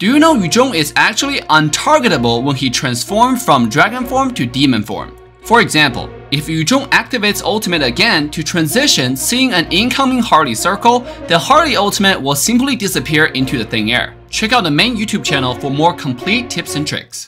Do you know Yu Zhong is actually untargetable when he transforms from dragon form to demon form? For example, if Yu Zhong activates ultimate again to transition seeing an incoming Harley circle, the Harley ultimate will simply disappear into the thin air. Check out the main YouTube channel for more complete tips and tricks.